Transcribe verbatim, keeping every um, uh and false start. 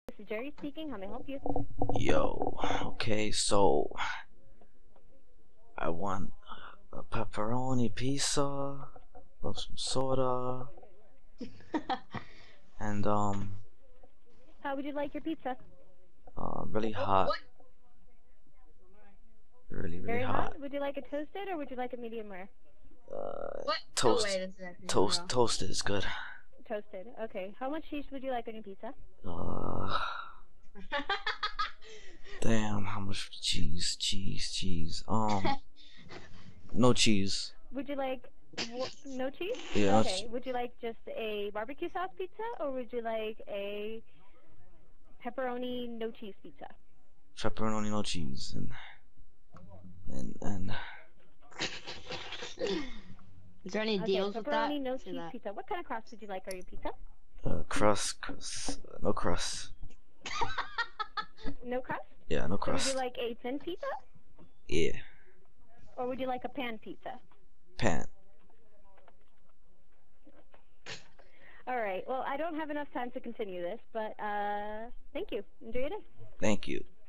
This is Jerry speaking. How may I help you? Yo, okay, so I want a pepperoni pizza with some soda and um How would you like your pizza? uh really What? hot, What? really really Very hot? hot. Would you like it toasted or would you like it medium rare? Uh, What? No way, toast, this is actually going toast, on. toasted is good. Toasted. Okay. How much cheese would you like on your pizza? Uh, damn, how much cheese, cheese, cheese. Um, no cheese. Would you like wh- no cheese? Yeah, no Okay. che- Would you like just a barbecue sauce pizza or would you like a pepperoni no cheese pizza? pepperoni, no cheese, and and and Is there any Okay. deals with that? Pepperoni no Say cheese that. pizza. What kind of crust would you like on your pizza? uh, crust, crust, no crust. No crust? Yeah, no So would you crust. like a thin pizza Yeah, or would you like a pan pizza? pan. All right. Well, I don't have enough time to continue this, but uh, thank you. Enjoy your day. Thank you.